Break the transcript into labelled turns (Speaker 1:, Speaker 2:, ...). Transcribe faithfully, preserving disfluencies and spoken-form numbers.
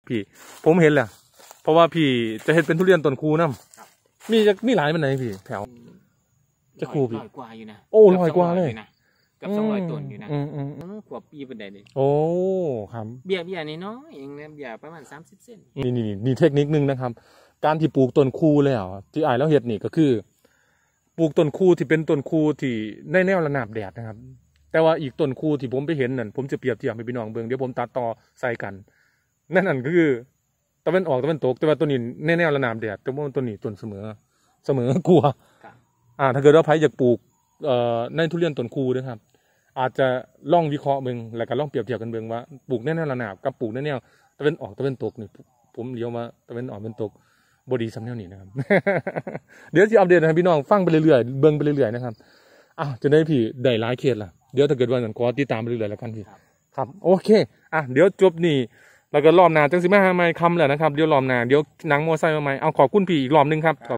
Speaker 1: พี่ผมเห็นแหละเพราะว่าพี่จะเห็นเป็นทุเรียนต้นคูน้ำมีจะมีหลายมันไหนพี่แถวจะคูพี่
Speaker 2: ลอยกว่าอยู่นะ
Speaker 1: โอ้ลอยกว่าเลย
Speaker 2: กับสองร้อยต้นอยู่นะ
Speaker 1: อืมอืม
Speaker 2: ขวบปีเป็นไดเลย
Speaker 1: โอ้ครับ
Speaker 2: เบี้ยเบี้ยนี่น้อยเองนะเบี้ยประมาณสามสิบเซน
Speaker 1: นี่นี่นี่เทคนิคนึงนะครับการที่ปลูกต้นคูแล้วที่อายแล้วเห็ดนี่ก็คือปลูกต้นคูที่เป็นต้นคูที่ในแนวระนาบแดดนะครับแต่ว่าอีกต้นคูที่ผมไปเห็นนั่นผมจะเปรียบเทียบให้พี่น้องเบิ่งเดี๋ยวผมตัดต่อใส่กันนั่นนั่นก็คือตะวันออกตะวันตกแต่ว่าตัวนี้ในแนวระนาบแดดแต่ว่าตัวนี้ต้นเสมอเสมอกลัวอ่าถ้าเกิดว่าใครอยากปลูกเอ่อในทุเรียนต้นคูนะครับอาจจะล่องวิเคราะห์เบิ่งแล้วก็ล่องเปรียบเทียบกันเบิ่งว่าปลูกในแนวระนาบกับปลูกในแนวตะวันออกตะวันตกนี่ผมเลี้ยวมาตะวันออกตะวันตกบดีสำเนียงนี้นะครับ เดี๋ยวจะอัปเดตให้พี่น้องฟังไปเรื่อยๆเบิ่งไปเรื่อยๆนะครับอ้าวจะได้พี่ได้หลายเคสล่ะเดี๋ยวถ้าเกิดว่านั้นขอติดตามไปเรื่อยๆแล้วกันพี่ครับโอเคอ่ะเดี๋ยวจบนี่แล้วก็รอบหน้าจังสิมาหาใหม่คำแหละนะครับเดี๋ยวรอบหน้าเดี๋ยวหนังมอไซค์มาใหม่เอาขอบคุณพี่อีกรอบนึงครับ